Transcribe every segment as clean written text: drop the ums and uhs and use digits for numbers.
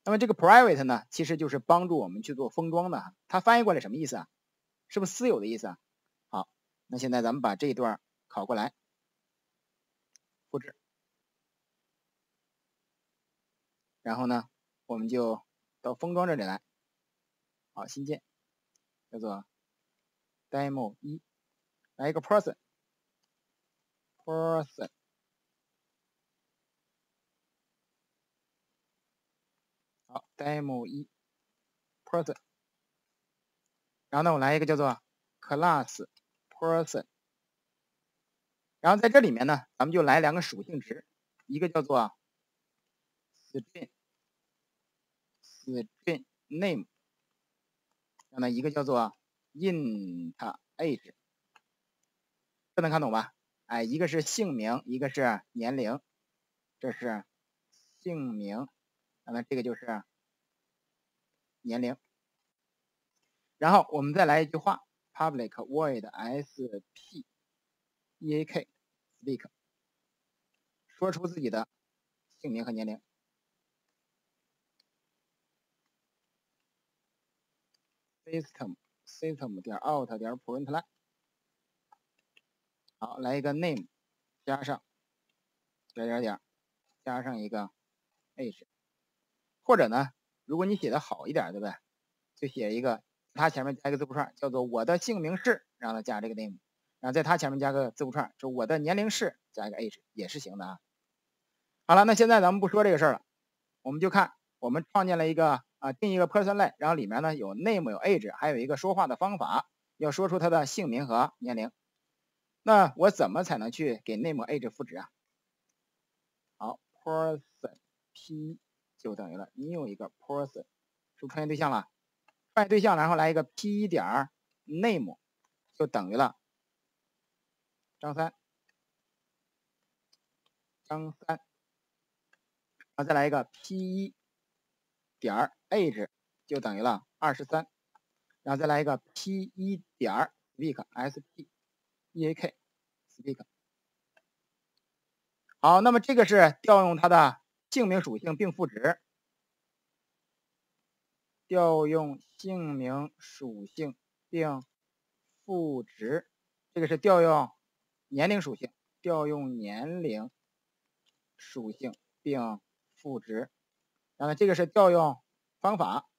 那么这个 private 呢，其实就是帮助我们去做封装的，它翻译过来什么意思啊？是不是私有的意思啊？好，那现在咱们把这一段拷过来，复制，然后呢，我们就到封装这里来，好，新建，叫做 demo 1，来一个 person， 好 ，demo 1 person， 然后呢，我来一个叫做 class person， 然后在这里面呢，咱们就来两个属性值，一个叫做 string name， 然后呢，一个叫做 int age， 这能看懂吧？哎，一个是姓名，一个是年龄，这是姓名，那么这个就是年龄。然后我们再来一句话 ，public void sp eak speak， 说出自己的姓名和年龄。system 点 out 点 println， 好，来一个 name 加上加上一个 age， 或者呢，如果你写的好一点，对不对？就写一个，它前面加一个字符串，叫做我的姓名是，然后加这个 name， 然后在它前面加个字符串，就我的年龄是加一个 age 也是行的啊。好了，那现在咱们不说这个事儿了，我们就看我们创建了一个定一个 person 类，然后里面呢有 name 有 age， 还有一个说话的方法，要说出他的姓名和年龄。那我怎么才能去给 name age 赋值啊？好 ，person p 就等于了 new 一个 person， 是不是创建对象了？创建对象，然后来一个 p 点 name 就等于了张三，然后再来一个 p 点 age 就等于了23，然后再来一个 p1 点 speak speak speak。好，那么这个是调用它的姓名属性并赋值，调用姓名属性并赋值，这个是调用年龄属性，调用年龄属性并赋值，然后这个是调用方法，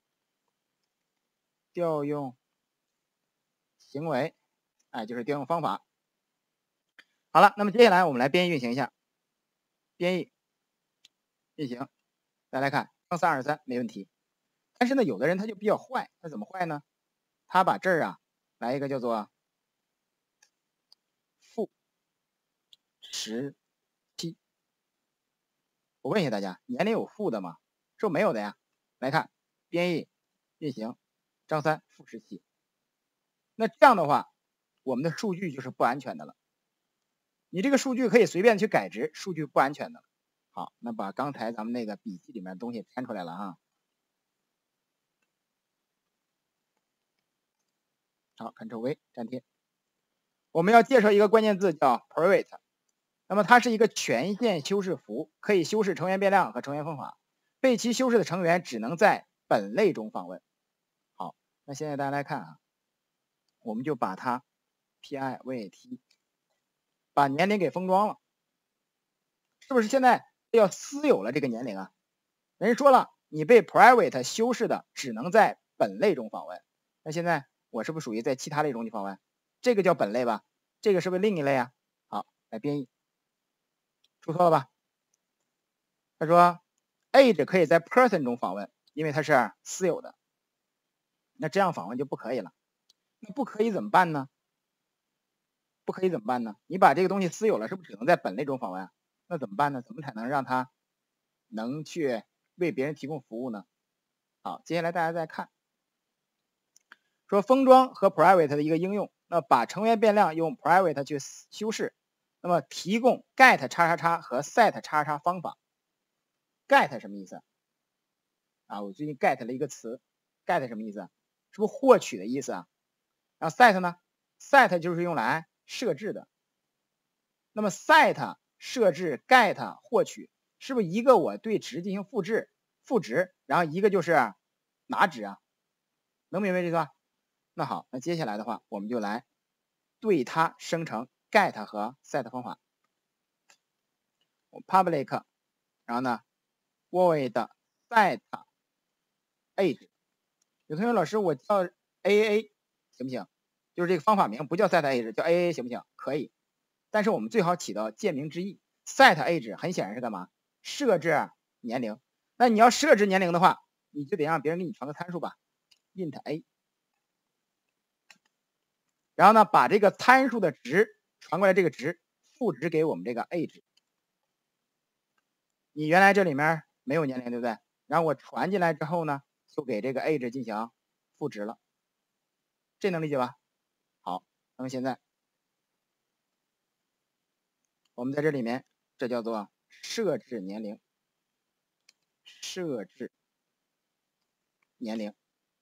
调用行为，哎，就是调用方法。好了，那么接下来我们来编译运行一下，编译运行，大家来看，323没问题。但是呢，有的人他就比较坏，他怎么坏呢？他把这儿啊来一个叫做负17。我问一下大家，年龄有负的吗？是不是没有的呀？来看编译运行，张三负17。那这样的话，我们的数据就是不安全的了。你这个数据可以随便去改值，数据不安全的。好，那把刚才咱们那个笔记里面的东西填出来了啊。好 ，Ctrl V 粘贴。我们要介绍一个关键字叫 private， 那么它是一个权限修饰符，可以修饰成员变量和成员方法。被其修饰的成员只能在本类中访问。好，那现在大家来看啊，我们就把它 private 把年龄给封装了，是不是现在要私有了这个年龄啊？人说了，你被 private 修饰的只能在本类中访问。那现在我是不是属于在其他类中去访问？这个叫本类吧？这个是不是另一类啊？好，来编译，出错了吧？他说 age 可以在 person 中访问，因为它是私有的。那这样访问就不可以了。那不可以怎么办呢？不可以怎么办呢？你把这个东西私有了，是不是只能在本类中访问？那怎么办呢？怎么才能让它能去为别人提供服务呢？好，接下来大家再看，说封装和 private 的一个应用，那把成员变量用 private 去修饰，那么提供 get 叉叉叉和 set 叉叉方法。get 什么意思啊？我最近 get 了一个词 ，get 什么意思？是不是获取的意思啊？然后 set 呢 ？set 就是用来设置的。那么 set 设置 get 获取，是不是一个我对值进行复制， 赋值，然后一个就是拿值啊，能明白这意思吧？那好，那接下来的话，我们就来对它生成 get 和 set 方法。public， 然后呢 void set age。有同学老师，我叫 AAA 行不行？就是这个方法名不叫 set age， 叫 AAA 行不行？可以，但是我们最好起到见明之意。set age 很显然是干嘛？设置年龄。那你要设置年龄的话，你就得让别人给你传个参数吧 ，int a。然后呢，把这个参数的值传过来，这个值赋值给我们这个 age。你原来这里面没有年龄，对不对？然后我传进来之后呢，就给这个 age 进行赋值了，这能理解吧？好，那么现在我们在这里面，这叫做设置年龄，设置年龄。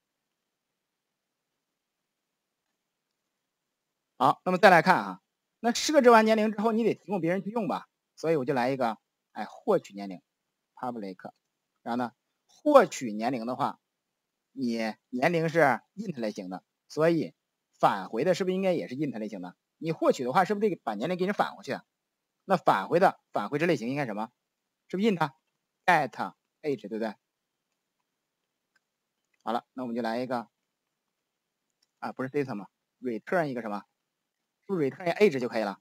好，那么再来看啊，那设置完年龄之后，你得提供别人去用吧，所以我就来一个，获取年龄 public， 然后呢，获取年龄的话，你年龄是 int 类型的，所以返回的是不是应该也是 int 类型的？你获取的话，是不是得把年龄给人返回去？那返回这类型应该什么？是不是 int get age， 对不对？好了，那我们就来一个不是 system 嘛 ，return 一个什么？是不是 return age 就可以了？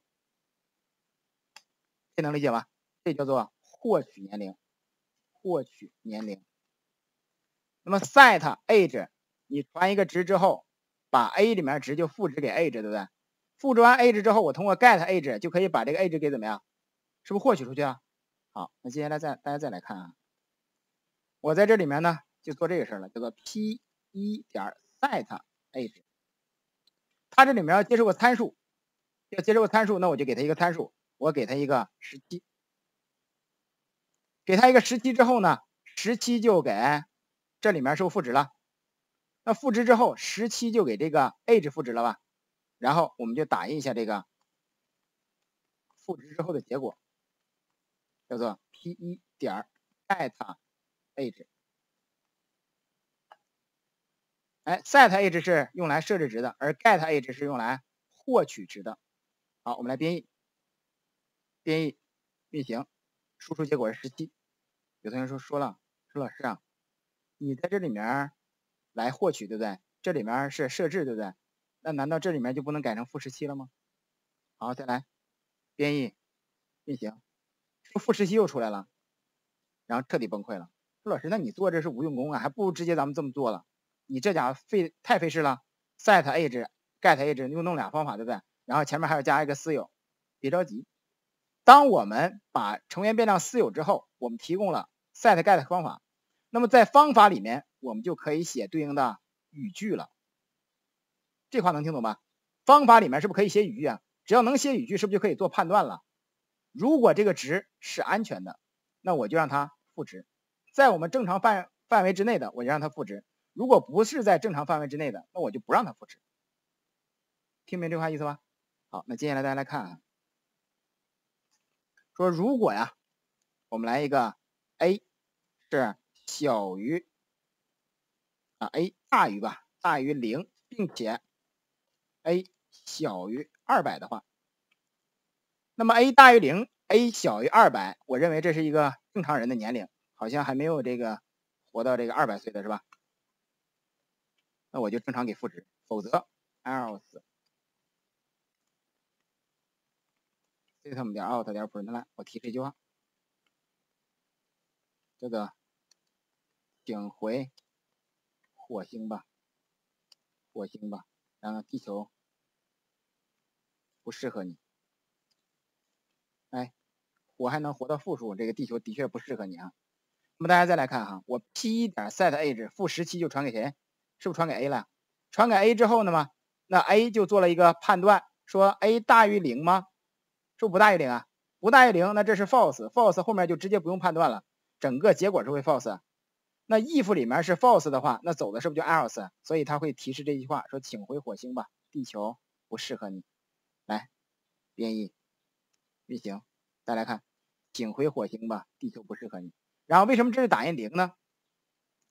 这能理解吗？这叫做获取年龄，获取年龄。那么 set age， 你传一个值之后，把 a 里面值就赋值给 age， 对不对？赋值完 age 之后，我通过 get age 就可以把这个 age 给怎么样？是不是获取出去啊？好，那接下来大家再来看啊，我在这里面呢就做这个事儿了，叫做 p1 点 set age， 它这里面要接受个参数，那我就给它一个参数，我给它一个17，给它一个17之后呢，17就给这里面是不是赋值了？那赋值之后，17就给这个 age 赋值了吧？然后我们就打印一下这个赋值之后的结果，叫做 p1 点 get age。set age 是用来设置值的，而 get age 是用来获取值的。好，我们来编译，运行，输出结果是17。有同学说了，说老师啊，你在这里面来获取，对不对？这里面是设置，对不对？那难道这里面就不能改成负17了吗？好，再来编译，运行，这负17又出来了，然后彻底崩溃了。说老师，那你做这是无用功啊，还不如直接咱们这么做了。你这家伙太费事了 ，set age get age 又弄俩方法，对不对？然后前面还要加一个私有，别着急。当我们把成员变量私有之后，我们提供了 set get 方法，那么在方法里面我们就可以写对应的语句了。这话能听懂吧？方法里面是不是可以写语句啊？只要能写语句，是不是就可以做判断了？如果这个值是安全的，那我就让它赋值，在我们正常范围之内的，我就让它赋值。如果不是在正常范围之内的，那我就不让它赋值。听明这话意思吧？好，那接下来大家来看啊，说如果呀，我们来一个 a 是小于a 大于0，并且 a 小于200的话，那么 a 大于0 ，a 小于200，我认为这是一个正常人的年龄，好像还没有这个活到这个200岁的是吧？那我就正常给赋值，否则 else system 点 out 点 println， 我提示一句话，这个请回火星吧，然后地球不适合你。我还能活到负数，这个地球的确不适合你啊。那么大家再来看哈，我 p1 点 set age 负17就传给谁？是不是传给 a 了？传给 a 之后呢嘛，那 a 就做了一个判断，说 a 大于0吗？是不是不大于0啊？不大于0，那这是 false 后面就直接不用判断了，整个结果是会 false。那 if 里面是 false 的话，那走的是不是就 else？ 所以它会提示这句话，说请回火星吧，地球不适合你。来，编译，运行，再来看，请回火星吧，地球不适合你。然后为什么这是打印0呢？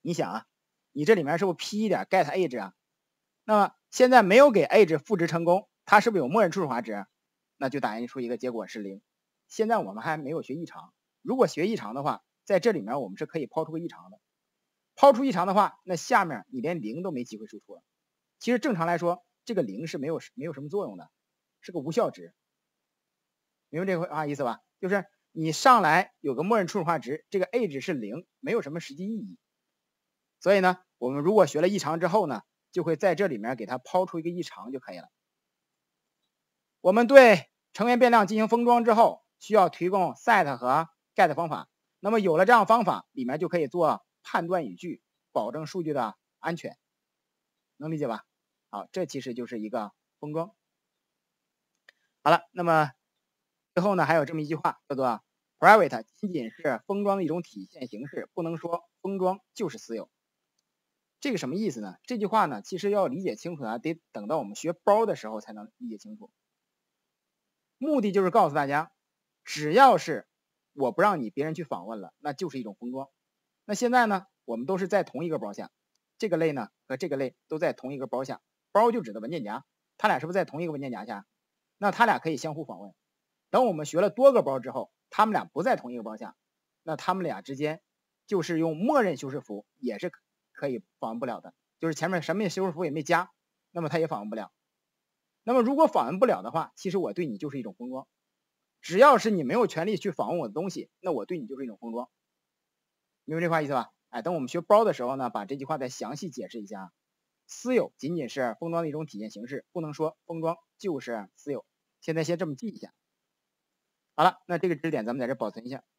你想啊，你这里面是不是 P 一点 get age 啊？那么现在没有给 age 赋值成功，它是不是有默认初始化值？那就打印出一个结果是0。现在我们还没有学异常，如果学异常的话，在这里面我们是可以抛出个异常的。抛出异常的话，那下面你连0都没机会输出了。其实正常来说，这个0是没有什么作用的，是个无效值。明白这个意思吧？就是你上来有个默认初始化值，这个 age 是0，没有什么实际意义。所以呢，我们如果学了异常之后呢，就会在这里面给它抛出一个异常就可以了。我们对成员变量进行封装之后，需要提供 set 和 get 方法。那么有了这样方法，里面就可以做判断语句，保证数据的安全，能理解吧？好，这其实就是一个封装。好了，那么最后呢，还有这么一句话，叫做 private 仅仅是封装的一种体现形式，不能说封装就是私有。这个什么意思呢？这句话呢，其实要理解清楚呢，得等到我们学包的时候才能理解清楚。目的就是告诉大家，只要是我不让你别人去访问了，那就是一种封装。那现在呢，我们都是在同一个包下，这个类呢和这个类都在同一个包下，包就指的文件夹，它俩是不是在同一个文件夹下？那它俩可以相互访问。等我们学了多个包之后，他们俩不在同一个包下，那他们俩之间就是用默认修饰符也是可以访问不了的，就是前面什么修饰符也没加，那么它也访问不了。那么如果访问不了的话，其实我对你就是一种封装。只要是你没有权利去访问我的东西，那我对你就是一种封装。明白这话意思吧？哎，等我们学包的时候呢，把这句话再详细解释一下。私有仅仅是封装的一种体现形式，不能说封装就是私有。现在先这么记一下。好了，那这个知识点咱们在这保存一下。